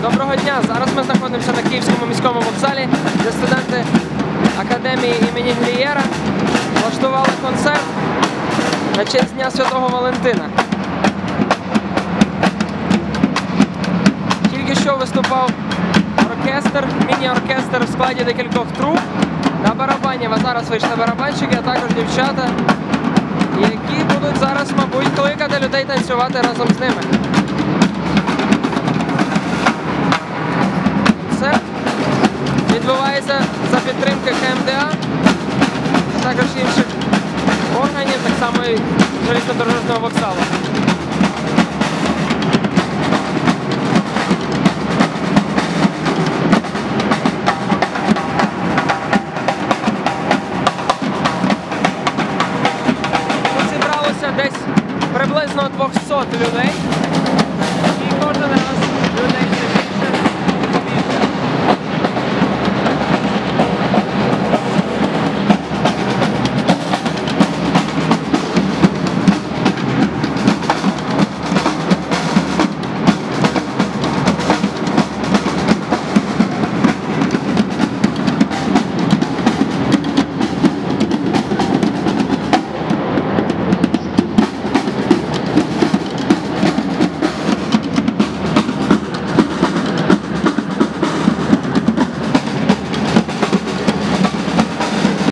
Доброго дня! Зараз ми знаходимося на Київському міському вокзалі, де студенти Академії імені Глієра влаштували концерт на честь Дня Святого Валентина. Тільки що виступав оркестр, міні-оркестр в складі декількох труб. На барабані, а зараз вийшли барабанщики, а також дівчата, які будуть зараз, мабуть, кликати людей танцювати разом з ними.